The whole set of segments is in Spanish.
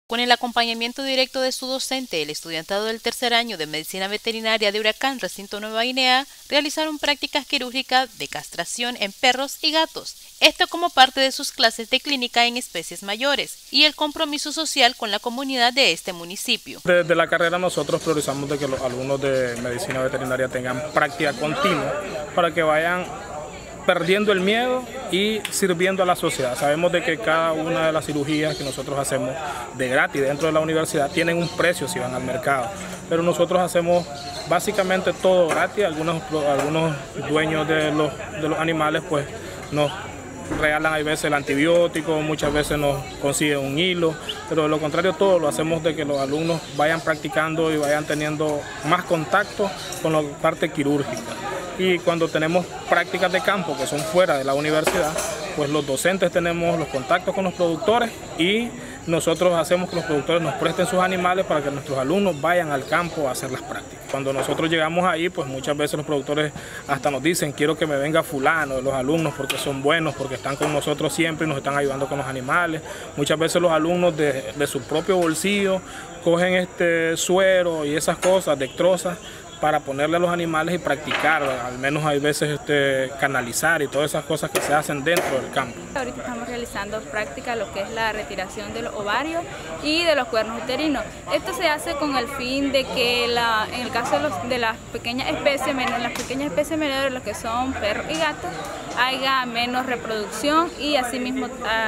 Con el acompañamiento directo de su docente, el estudiantado del tercer año de Medicina Veterinaria de Huracán, Recinto Nueva Guinea, realizaron prácticas quirúrgicas de castración en perros y gatos. Esto como parte de sus clases de clínica en especies mayores y el compromiso social con la comunidad de este municipio. Desde la carrera nosotros priorizamos de que los alumnos de Medicina Veterinaria tengan práctica continua para que vayan perdiendo el miedo y sirviendo a la sociedad. Sabemos de que cada una de las cirugías que nosotros hacemos de gratis dentro de la universidad tienen un precio si van al mercado, pero nosotros hacemos básicamente todo gratis. Algunos dueños de los animales pues nos regalan a veces el antibiótico, muchas veces nos consiguen un hilo, pero de lo contrario todo lo hacemos de que los alumnos vayan practicando y vayan teniendo más contacto con la parte quirúrgica. Y cuando tenemos prácticas de campo que son fuera de la universidad, pues los docentes tenemos los contactos con los productores y nosotros hacemos que los productores nos presten sus animales para que nuestros alumnos vayan al campo a hacer las prácticas. Cuando nosotros llegamos ahí, pues muchas veces los productores hasta nos dicen: quiero que me venga fulano de los alumnos porque son buenos, porque están con nosotros siempre y nos están ayudando con los animales. Muchas veces los alumnos de su propio bolsillo cogen suero y esas cosas, dextrosas, para ponerle a los animales y practicar, al menos hay veces canalizar y todas esas cosas que se hacen dentro del campo. Ahorita estamos realizando práctica lo que es la retiración de los ovarios y de los cuernos uterinos. Esto se hace con el fin de que en el caso de las pequeñas especies menores, los que son perros y gatos, haya menos reproducción y asimismo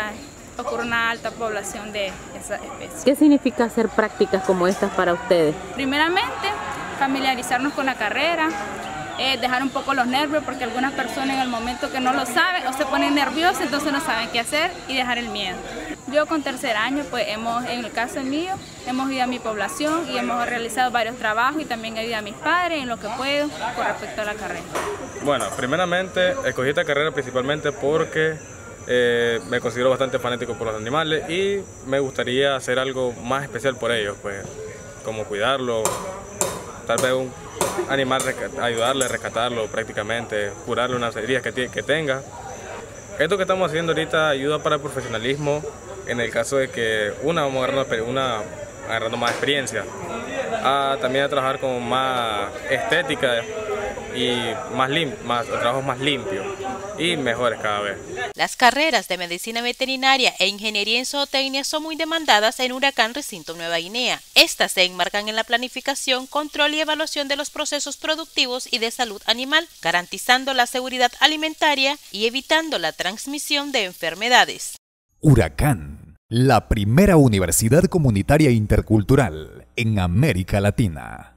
ocurre una alta población de esas especies. ¿Qué significa hacer prácticas como estas para ustedes? Primeramente, familiarizarnos con la carrera, dejar un poco los nervios, porque algunas personas en el momento que no lo saben o se ponen nerviosas, entonces no saben qué hacer, y dejar el miedo. Yo con tercer año, pues en el caso mío, hemos ido a mi población y hemos realizado varios trabajos y también he ido a mis padres en lo que puedo con respecto a la carrera. Bueno, primeramente escogí esta carrera principalmente porque me considero bastante fanático por los animales y me gustaría hacer algo más especial por ellos, pues como cuidarlo, tal vez un animal, ayudarle a rescatarlo prácticamente, curarle unas heridas que tenga. Esto que estamos haciendo ahorita ayuda para el profesionalismo en el caso de que vamos agarrando más experiencia, también a trabajar con más estética y trabajos más limpios y mejores cada vez. Las carreras de Medicina Veterinaria e Ingeniería en Zootecnia son muy demandadas en Huracán, Recinto Nueva Guinea. Estas se enmarcan en la planificación, control y evaluación de los procesos productivos y de salud animal, garantizando la seguridad alimentaria y evitando la transmisión de enfermedades. Huracán, la primera universidad comunitaria intercultural en América Latina.